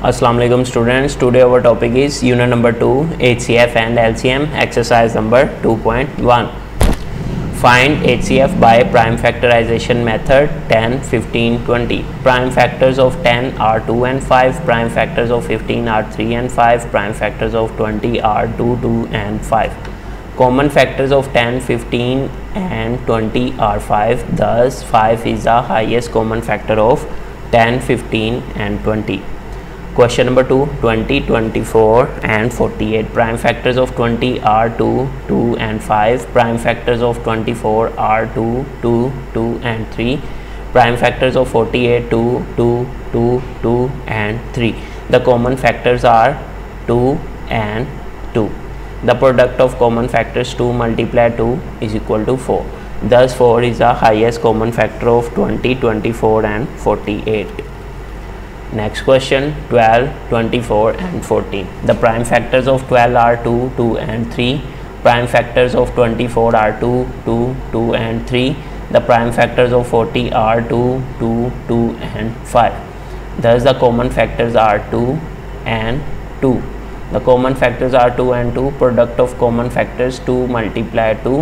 Assalamu alaikum students. Today our topic is unit number 2 HCF and LCM exercise number 2.1. Find HCF by prime factorization method 10, 15, 20. Prime factors of 10 are 2 and 5, prime factors of 15 are 3 and 5, prime factors of 20 are 2, 2 and 5. Common factors of 10, 15 and 20 are 5, thus 5 is the highest common factor of 10, 15 and 20. Question number 2, 20, 24 and 48. Prime factors of 20 are 2, 2 and 5. Prime factors of 24 are 2, 2, 2 and 3. Prime factors of 48, 2, 2, 2, 2 and 3. The common factors are 2 and 2. The product of common factors 2 multiplied 2 is equal to 4. Thus 4 is the highest common factor of 20, 24 and 48. Next question, 12, 24 and 14. The prime factors of 12 are 2, 2 and 3. Prime factors of 24 are 2, 2, 2 and 3. The prime factors of 40 are 2, 2, 2 and 5. Thus the common factors are 2 and 2. The common factors are 2 and 2. Product of common factors 2 multiplied 2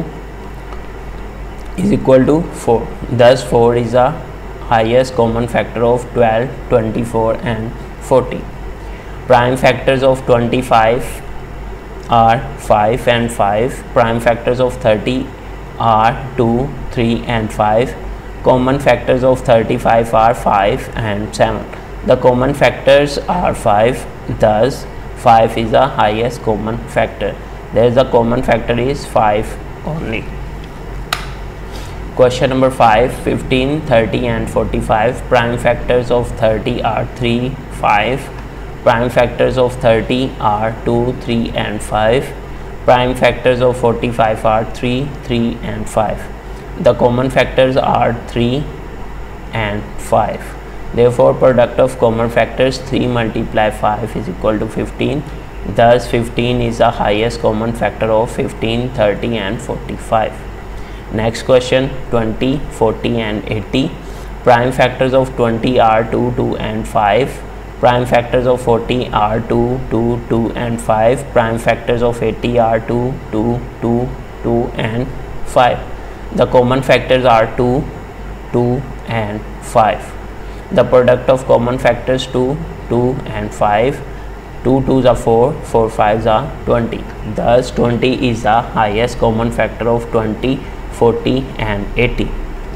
is equal to 4. Thus 4 is a highest common factor of 12, 24 and 40. Prime factors of 25 are 5 and 5. Prime factors of 30 are 2, 3 and 5. Common factors of 35 are 5 and 7. The common factors are 5, thus 5 is the highest common factor. There is the common factor is 5 only. Question number 5, 15, 30 and 45. Prime factors of 30 are 3, 5. Prime factors of 30 are 2, 3 and 5. Prime factors of 45 are 3, 3 and 5. The common factors are 3 and 5. Therefore, product of common factors 3 multiplied 5 is equal to 15. Thus, 15 is the highest common factor of 15, 30 and 45. Next question, 20, 40 and 80. Prime factors of 20 are 2, 2 and 5. Prime factors of 40 are 2, 2, 2 and 5. Prime factors of 80 are 2, 2, 2, 2 and 5. The common factors are 2, 2 and 5. The product of common factors 2, 2 and 5. 2 2s are 4, 4 5s are 20. Thus 20 is the highest common factor of 20, 40 and 80.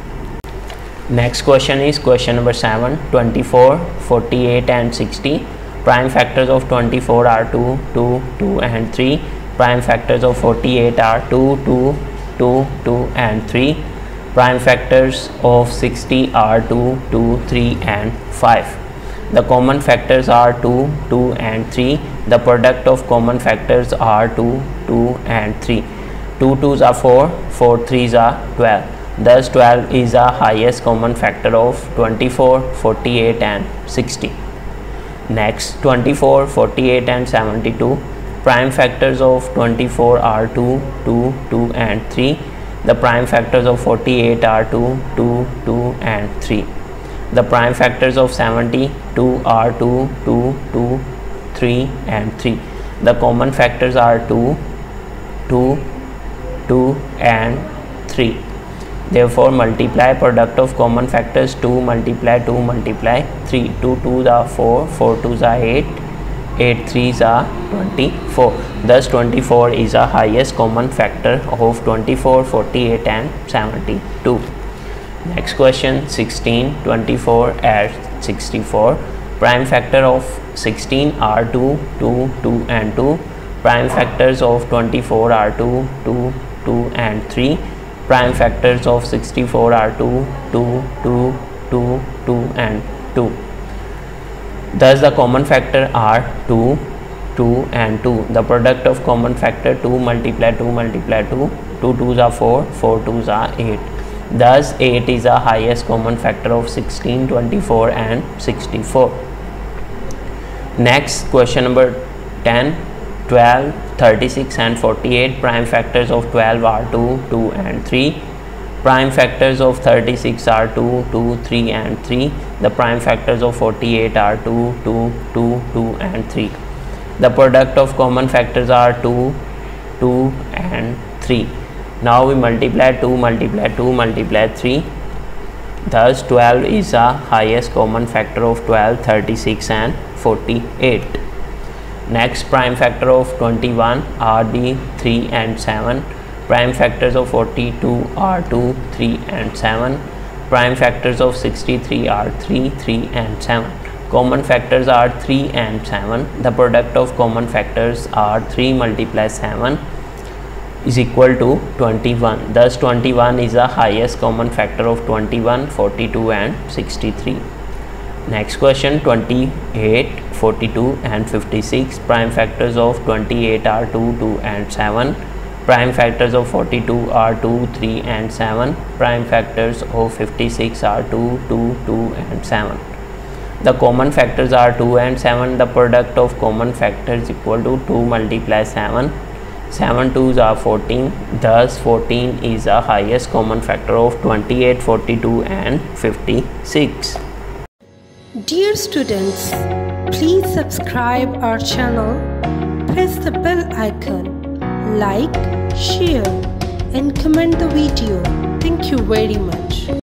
Next question is question number 7, 24, 48 and 60. Prime factors of 24 are 2, 2, 2 and 3. Prime factors of 48 are 2, 2, 2, 2 and 3. Prime factors of 60 are 2, 2, 3 and 5. The common factors are 2, 2 and 3. The product of common factors are 2, 2 and 3. 2 2s are 4, 4 3s are 12. Thus 12 is the highest common factor of 24, 48 and 60. Next, 24, 48 and 72. Prime factors of 24 are 2, 2, 2 and 3. The prime factors of 48 are 2, 2, 2 and 3. The prime factors of 72 are 2, 2, 2, 3 and 3. The common factors are 2, 2, 2 and 3. Therefore, multiply product of common factors 2 multiply 2 multiply 3. 2 2s are 4, 4 2s are 8, 8 3s are 24. Thus 24 is the highest common factor of 24, 48 and 72. Next question, 16, 24 and 64. Prime factor of 16 are 2, 2, 2 and 2. Prime factors of 24 are 2, 2, 2 and 3. Prime factors of 64 are 2, 2, 2, 2, 2 and 2. Thus the common factor are 2, 2 and 2. The product of common factor 2 multiply 2 multiply 2. 2 2s are 4, 4 2s are 8. Thus 8 is the highest common factor of 16, 24 and 64. Next, question number 10, 12, 36 and 48. Prime factors of 12 are 2, 2 and 3. Prime factors of 36 are 2, 2, 3 and 3. The prime factors of 48 are 2, 2, 2, 2 and 3. The product of common factors are 2, 2 and 3. Now we multiply 2, multiply 2, multiply 3. Thus 12 is the highest common factor of 12, 36 and 48. Next, prime factor of 21 are the 3 and 7. Prime factors of 42 are 2, 3 and 7. Prime factors of 63 are 3, 3 and 7. Common factors are 3 and 7. The product of common factors are 3 multiply 7 is equal to 21. Thus 21 is the highest common factor of 21, 42 and 63. Next question, 28, 42 and 56. Prime factors of 28 are 2, 2 and 7. Prime factors of 42 are 2, 3 and 7. Prime factors of 56 are 2, 2, 2 and 7. The common factors are 2 and 7. The product of common factors equal to 2 multiply 7. 7 2s are 14. Thus 14 is the highest common factor of 28, 42 and 56. Dear students, please subscribe our channel, press the bell icon, like, share and comment the video. Thank you very much.